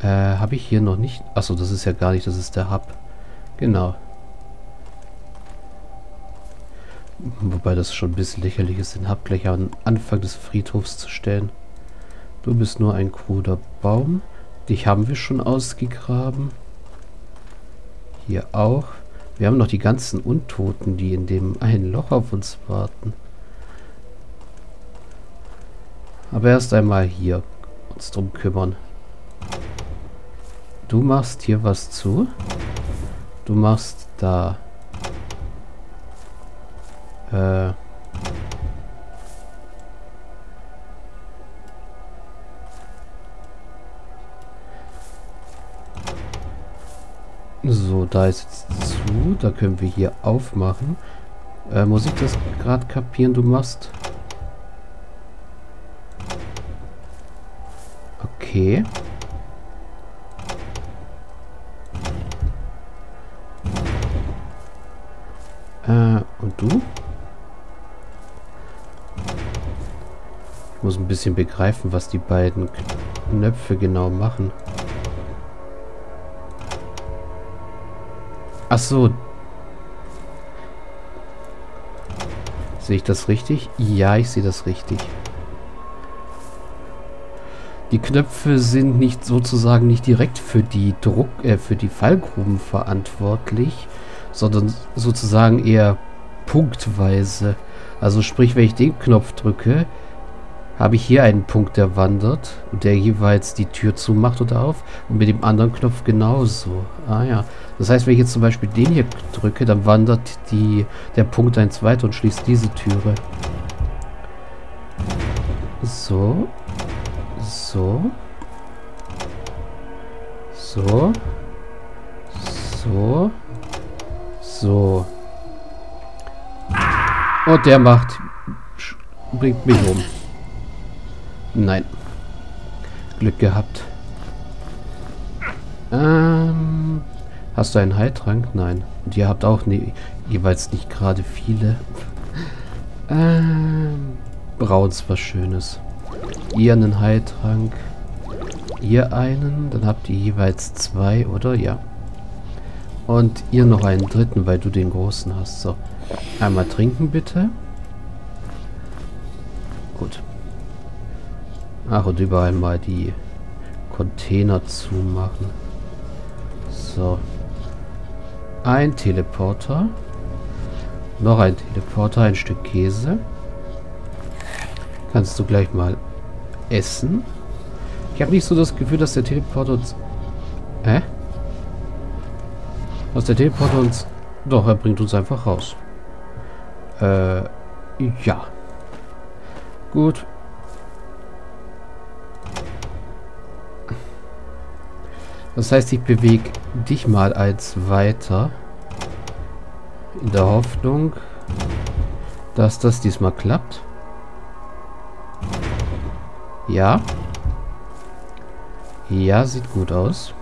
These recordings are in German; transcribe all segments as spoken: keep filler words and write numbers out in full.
Äh, habe ich hier noch nicht... Achso, das ist ja gar nicht, das ist der Hub. Genau. Wobei das schon ein bisschen lächerlich ist, den Hub gleich am Anfang des Friedhofs zu stellen. Du bist nur ein kruder Baum. Dich haben wir schon ausgegraben. Hier auch. Wir haben noch die ganzen Untoten, die in dem einen Loch auf uns warten. Aber erst einmal hier uns drum kümmern. Du machst hier was zu. Du machst da. Äh. So, da ist jetzt zu. Da können wir hier aufmachen. Äh, muss ich das gerade kapieren? Du machst... Okay. Äh, und du? Ich muss ein bisschen begreifen, was die beiden Knöpfe genau machen. Ach so. Sehe ich das richtig? Ja, ich sehe das richtig. Die Knöpfe sind nicht sozusagen nicht direkt für die Druck, äh, für die Fallgruben verantwortlich, sondern sozusagen eher punktweise. Also sprich, wenn ich den Knopf drücke, habe ich hier einen Punkt, der wandert und der jeweils die Tür zumacht oder auf, und mit dem anderen Knopf genauso. Ah ja. Das heißt, wenn ich jetzt zum Beispiel den hier drücke, dann wandert die, der Punkt eins weiter und schließt diese Türe. So. So. So. So. So. Und der macht... bringt mich um. Nein. Glück gehabt. Ähm... Hast du einen Heiltrank? Nein. Und ihr habt auch ne, jeweils nicht gerade viele. Ähm... Braucht's was Schönes. Ihr einen Heiltrank. Ihr einen. Dann habt ihr jeweils zwei, oder? Ja. Und ihr noch einen dritten, weil du den großen hast. So. Einmal trinken, bitte. Gut. Ach, und überall mal die Container zumachen. So. Ein Teleporter. Noch ein Teleporter, ein Stück Käse. Kannst du gleich mal essen. Ich habe nicht so das Gefühl, dass der Teleporter uns... Hä? Dass der Teleporter uns... Doch, er bringt uns einfach raus. Äh, ja. Gut. Das heißt, ich bewege dich mal eins weiter. In der Hoffnung, dass das diesmal klappt. Ja. Ja, sieht gut aus.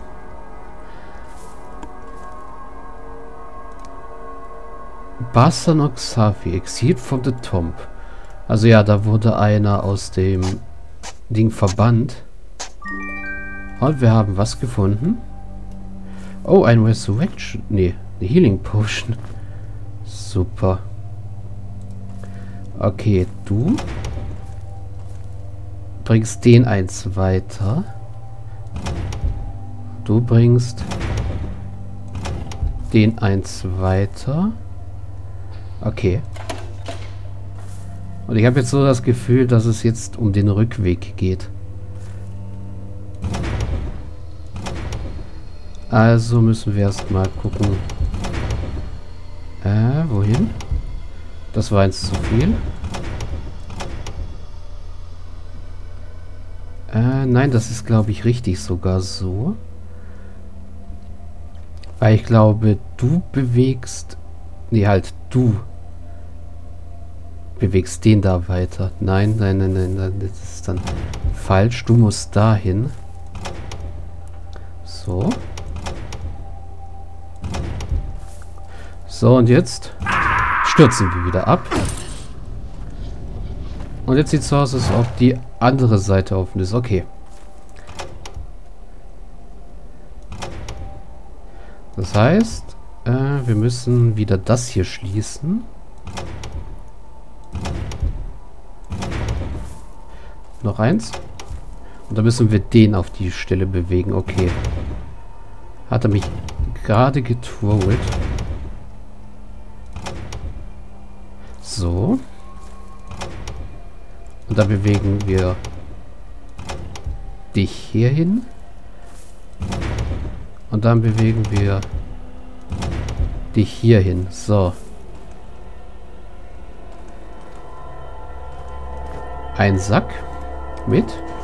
Basanoxafi, Exiled from the Tomb. Also ja, da wurde einer aus dem Ding verbannt. Und wir haben was gefunden. Oh, ein Resurrection. Nee, eine Healing Potion. Super. Okay, du bringst den eins weiter. Du bringst den eins weiter. Okay. Und ich habe jetzt so das Gefühl, dass es jetzt um den Rückweg geht. Also müssen wir erstmal gucken. Äh, wohin? Das war eins zu viel. Äh, nein, das ist, glaube ich, richtig sogar so. Weil ich glaube, du bewegst... Nee, halt, du bewegst den da weiter. Nein, nein, nein, nein, nein, das ist dann falsch. Du musst dahin. So. So, und jetzt stürzen wir wieder ab. Und jetzt sieht es so aus, als ob die andere Seite offen ist. Okay. Das heißt, äh, wir müssen wieder das hier schließen. Noch eins. Und dann müssen wir den auf die Stelle bewegen. Okay. Hat er mich gerade getrollt. So. Und dann bewegen wir dich hier hin. Und dann bewegen wir dich hier hin. So. Ein Sack mit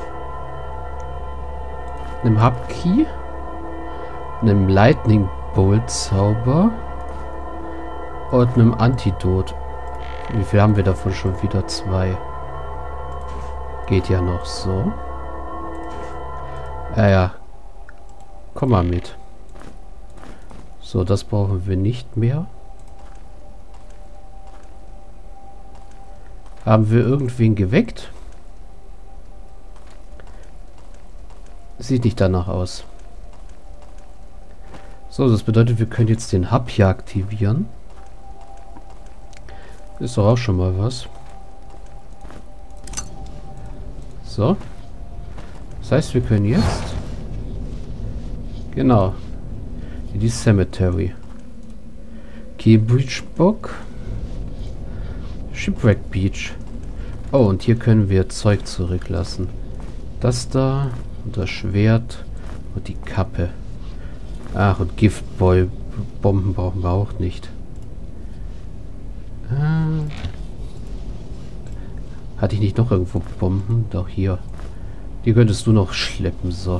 einem Hubkey, einem Lightning Bolt Zauber und einem Antidot. Wie viel haben wir davon schon wieder? Zwei. Geht ja noch so. Ja, ja. Komm mal mit. So, das brauchen wir nicht mehr. Haben wir irgendwen geweckt? Sieht nicht danach aus. So, das bedeutet, wir können jetzt den Hub hier aktivieren. Ist doch auch schon mal was. So. Das heißt, wir können jetzt... Genau. In die Cemetery. Keybridge Bock. Shipwreck Beach. Oh, und hier können wir Zeug zurücklassen. Das da. Und das Schwert. Und die Kappe. Ach, und Giftbomben brauchen wir auch nicht. Ah. Hatte ich nicht noch irgendwo Bomben? Doch, hier. Die könntest du noch schleppen, so.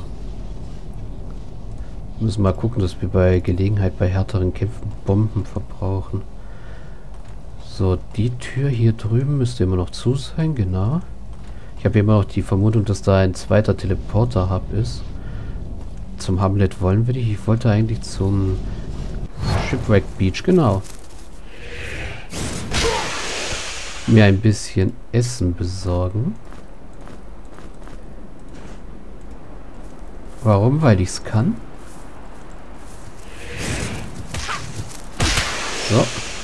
Wir müssen mal gucken, dass wir bei Gelegenheit bei härteren Kämpfen Bomben verbrauchen. So, die Tür hier drüben müsste immer noch zu sein, genau. Ich habe immer noch die Vermutung, dass da ein zweiter Teleporter-Hub ist. Zum Hamlet wollen wir nicht. Ich wollte eigentlich zum Shipwreck Beach, genau. Mir ein bisschen Essen besorgen. Warum? Weil ich es kann. So.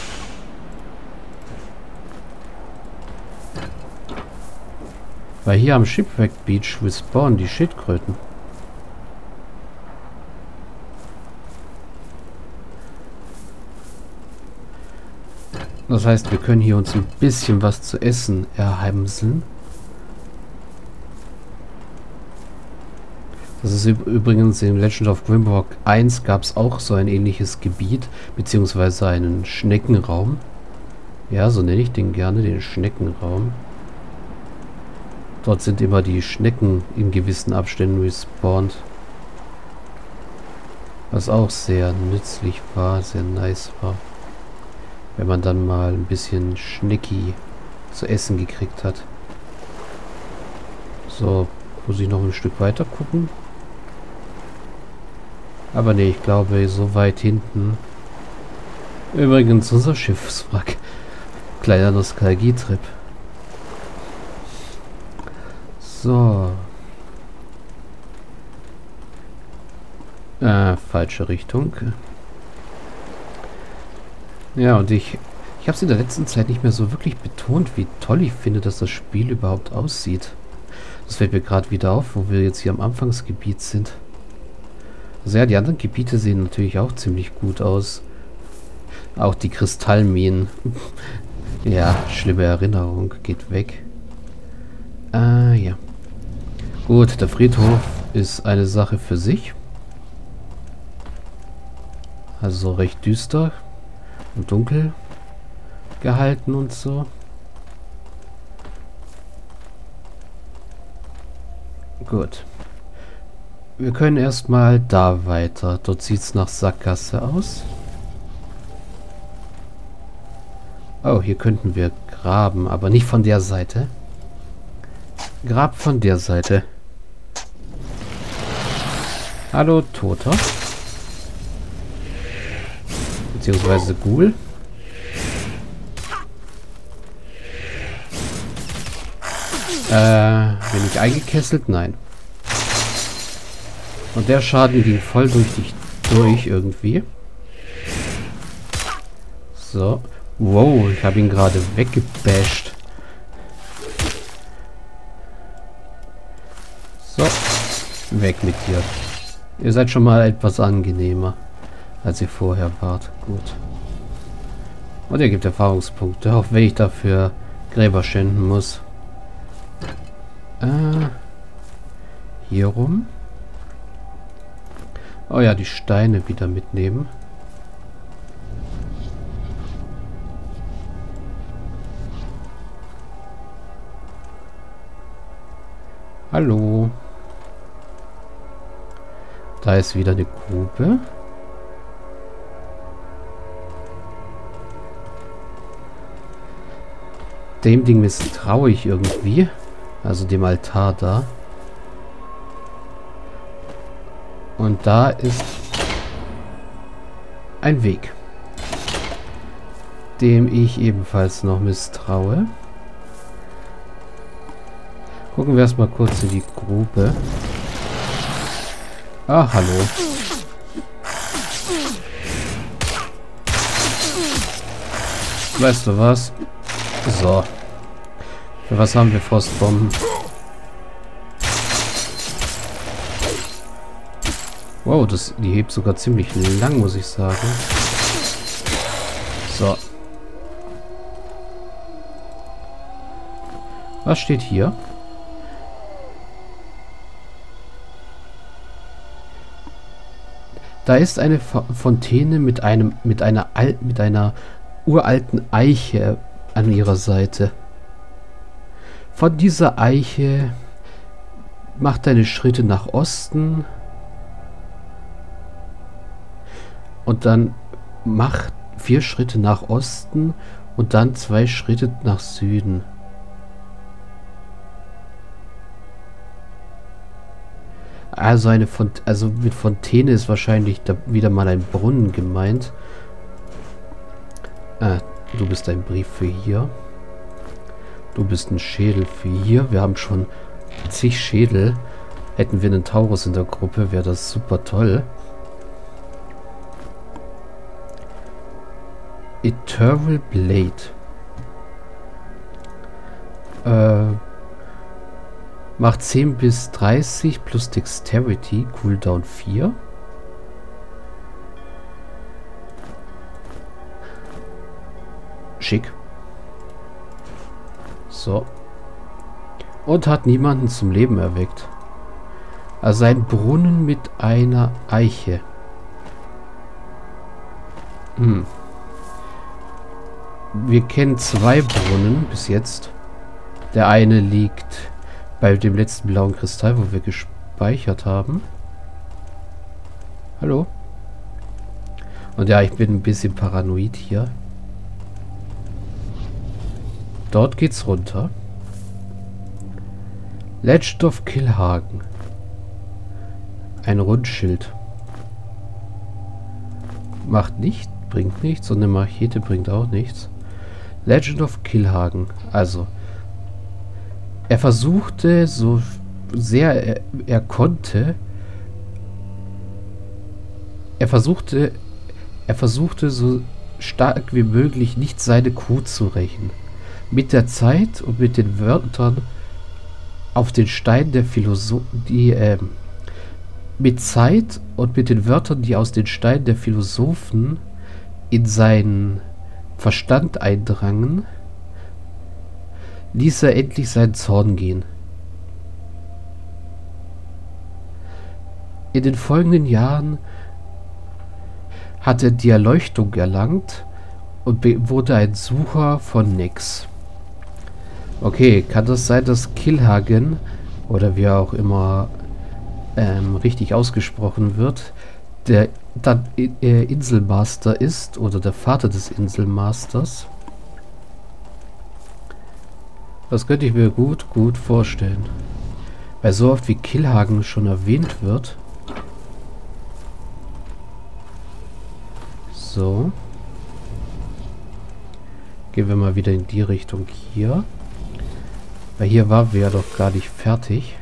Weil hier am Shipwreck Beach respawnen die Schildkröten. Das heißt, wir können hier uns ein bisschen was zu essen erheimseln. Das ist übrigens in Legend of Grimrock eins gab es auch so ein ähnliches Gebiet, beziehungsweise einen Schneckenraum. Ja, so nenne ich den gerne, den Schneckenraum. Dort sind immer die Schnecken in gewissen Abständen respawned. Was auch sehr nützlich war, sehr nice war. Wenn man dann mal ein bisschen Schnecki zu essen gekriegt hat. So, muss ich noch ein Stück weiter gucken? Aber nee, ich glaube, so weit hinten. Übrigens unser Schiffswrack. Kleiner Nostalgietrip. So. Äh, falsche Richtung. Ja, und ich... Ich habe es in der letzten Zeit nicht mehr so wirklich betont, wie toll ich finde, dass das Spiel überhaupt aussieht. Das fällt mir gerade wieder auf, wo wir jetzt hier am Anfangsgebiet sind. Also ja, die anderen Gebiete sehen natürlich auch ziemlich gut aus. Auch die Kristallminen. Ja, schlimme Erinnerung. Geht weg. Ah, ja. Gut, der Friedhof ist eine Sache für sich. Also recht düster und dunkel gehalten und so. Gut. Wir können erstmal da weiter. Dort sieht es nach Sackgasse aus. Oh, hier könnten wir graben, aber nicht von der Seite. Grab von der Seite. Hallo, Toter. Beziehungsweise Ghoul. Äh, bin ich eingekesselt? Nein. Und der Schaden ging voll durch dich durch irgendwie. So. Wow, ich habe ihn gerade weggebasht. So. Weg mit dir. Ihr seid schon mal etwas angenehmer, als ihr vorher wart. Gut. Und ihr gebt Erfahrungspunkte, auch wenn ich dafür Gräber schänden muss. Äh, hier rum. Oh ja, die Steine wieder mitnehmen. Hallo. Da ist wieder eine Grube. Dem Ding misstraue ich irgendwie. Also dem Altar da. Und da ist ein Weg, dem ich ebenfalls noch misstraue. Gucken wir erstmal kurz in die Grube. Ah, hallo. Weißt du was? So. Für was haben wir Frostbomben? Wow, das, die hebt sogar ziemlich lang, muss ich sagen. So. Was steht hier? Da ist eine Fontäne mit einem mit einer Al mit einer uralten Eiche an ihrer Seite. Von dieser Eiche mach deine Schritte nach Osten und dann mach vier Schritte nach Osten und dann zwei Schritte nach Süden. Also eine Font also mit Fontäne ist wahrscheinlich da wieder mal ein Brunnen gemeint. Ah, du bist ein Brief für hier. Du bist ein Schädel für hier. Wir haben schon zig Schädel. Hätten wir einen Taurus in der Gruppe, wäre das super toll. Eternal Blade. Äh, macht zehn bis dreißig plus Dexterity, Cooldown vier. Schick. So. Und hat niemanden zum Leben erweckt. Also ein Brunnen mit einer Eiche. Hm. Wir kennen zwei Brunnen bis jetzt. Der eine liegt bei dem letzten blauen Kristall, wo wir gespeichert haben. Hallo? Und ja, ich bin ein bisschen paranoid hier. Dort geht's runter. Legend of Killhagen. Ein Rundschild. Macht nicht, bringt nichts und eine Machete bringt auch nichts. Legend of Killhagen. Also, er versuchte so sehr er, er konnte. Er versuchte, er versuchte so stark wie möglich nicht seine Kuh zu rächen. Mit der Zeit und mit den Wörtern auf den Stein der Philosophen, die äh, mit Zeit und mit den Wörtern, die aus den Steinen der Philosophen in seinen Verstand eindrangen, ließ er endlich seinen Zorn gehen. In den folgenden Jahren hat er die Erleuchtung erlangt und wurde ein Sucher von Nyx. Okay, kann das sein, dass Killhagen, oder wie er auch immer ähm, richtig ausgesprochen wird, der dann äh, Inselmaster ist oder der Vater des Inselmasters? Das könnte ich mir gut, gut vorstellen. Weil so oft wie Killhagen schon erwähnt wird. So. Gehen wir mal wieder in die Richtung hier. Weil hier waren wir ja doch gar nicht fertig.